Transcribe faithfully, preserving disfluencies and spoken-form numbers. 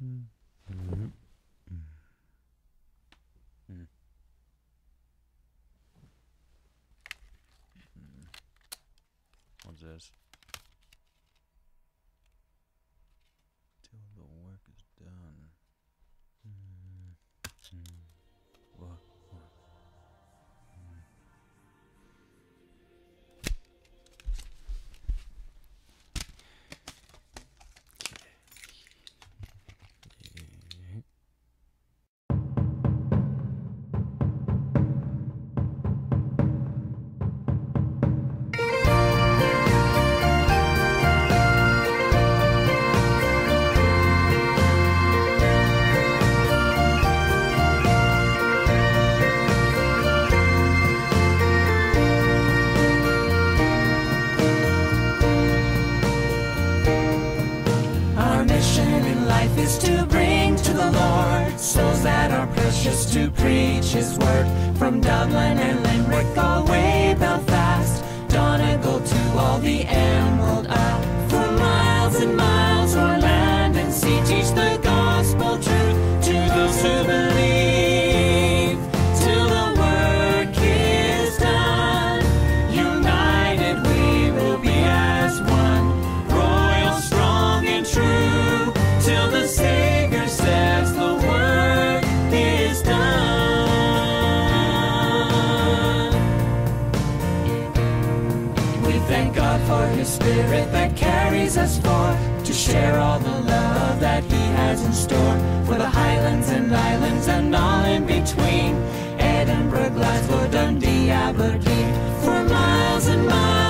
Mm. Mm. Mm. Mm. What's this? Till the work is done. Mm. Mm. What? What? Mm. Our mission in life is to bring to the Lord souls that are precious, to preach His word from Dublin and Limerick, Galway, Belfast, Donegal to all the Emerald Isle. For miles and miles o'er land and sea, teach the gospel truth to those who believe, till the work is done. United we will be as one, royal, strong and true, till the Savior says the work is done. We thank God for His Spirit that carries us forth to share all the love that He has in store for the Highlands and Islands and all in between, Edinburgh, Glasgow, Dundee, Aberdeen, for miles and miles